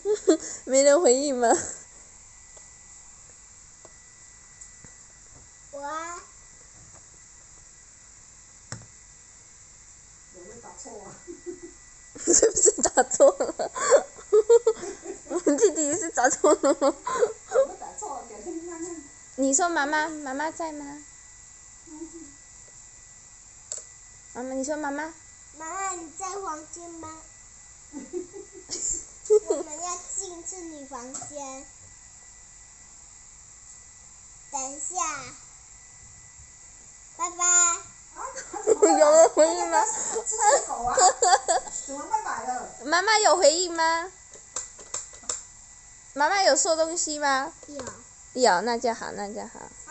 没人回应吗？ 我啊。 有没有打错啊？ 是不是打错了？我弟弟是打错了吗？ 有没有打错？给听听看看。 你说妈妈在吗？妈妈，你说妈妈。 妈妈，你在房间吗？我们要进去你房间。等一下，拜拜。 有人回应吗？ 这是狗啊！怎么拜拜了？ 妈妈有回应吗？妈妈有说东西吗？ 有。 有，那就好，那就好。